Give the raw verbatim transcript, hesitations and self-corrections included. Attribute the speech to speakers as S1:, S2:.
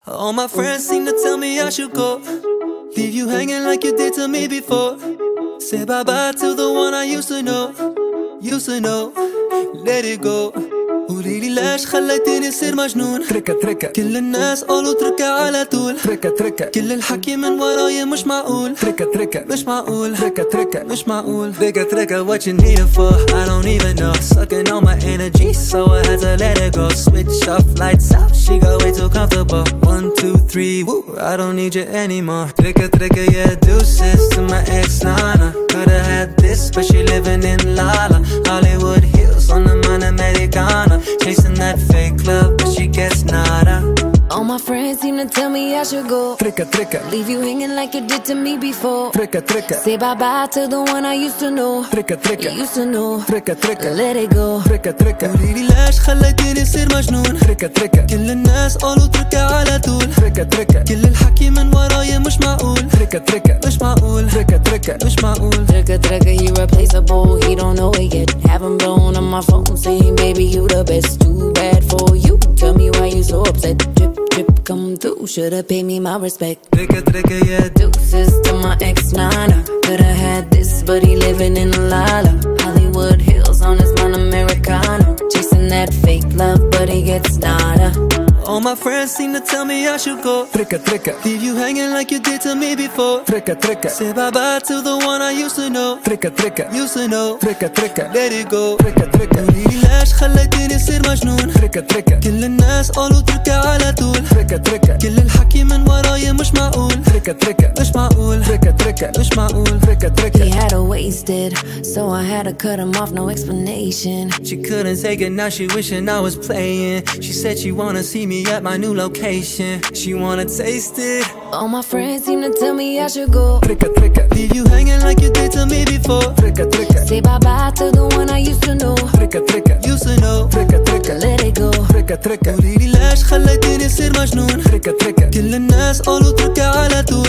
S1: All my friends seem to tell me I should go, leave you hanging like you did to me before. Say bye-bye to the one I used to know, used to know. Let it go. Oulili lash خليتيني siir majnoun. Trika Trika كل الناس قالوا تركة على طول. Trika Trika كل الحكي من وراي مش معقول. Trika Trika مش معقول. Trika Trika مش معقول. Trika Trika what you need it for? I don't even know. Sucking on my energy, so I had to let it go. Switch off, lights out, she got way too comfortable. One, two, three, woo, I don't need you anymore. Trika Trika, yeah, deuces to my ex Nana. Coulda had this, but she living in Lala. Hollywood Hills on the man Americana. Chasing that fake love, but she gets nada.
S2: All my friends seem to tell me I should go.
S1: Trika Trika
S2: Leave you hanging like you did to me before.
S1: Trika Trika
S2: Say bye-bye to the one I used to know.
S1: Trika Trika
S2: You used to know.
S1: Trika Trika
S2: Let it go.
S1: Trika Trika Oulili lash خليتيني siir majnoun. Trika Trika كل الناس قالوا تركة على طول. Trika Trika كل الحكي من وراي مش معقول. Trika Trika مش معقول. Trika Trika مش معقول.
S2: Trika Trika, he replaceable, he don't know it yet. Haven't blown on my phone saying baby you the best. Too bad for you, tell me why you so upset. Drip drip come through, shoulda paid me my respect.
S1: Trika Trika yeah.
S2: Deuces to my ex Nana. Coulda had this, but he living in Lala. Hollywood Hills on his man Americana. Chasing that fake love, but he gets nada.
S1: All my friends seem to tell me I should go. Trika Trika leave you hanging like you did to me before. Trika Trika say bye-bye to the one I used to know. Trika Trika used to know. Trika Trika let it go. Trika Trika Oulili lash خليتيني siir majnoun. Trika Trika كل الناس قالوا تركة على طول. Trika Trika كل الحكي من وراي مش معقول. Trika Trika مش معقول. Trika Trika مش معقول. Trika Trika
S2: He had her wasted, so I had to cut him off, no explanation.
S1: She couldn't take it, now she wishing I was playing. She said she wanna see me at my new location. She wanna taste it.
S2: All my friends seem to tell me I should go.
S1: Trika Trika leave you hanging like you did to me before. Trika Trika
S2: Say bye-bye to the one I used to know.
S1: Trika Trika used to know. Trika Trika
S2: Let it go.
S1: Trika Trika Oulili lash خليتيني siir majnoun. Trika Trika كل الناس قالوا تركة على طول.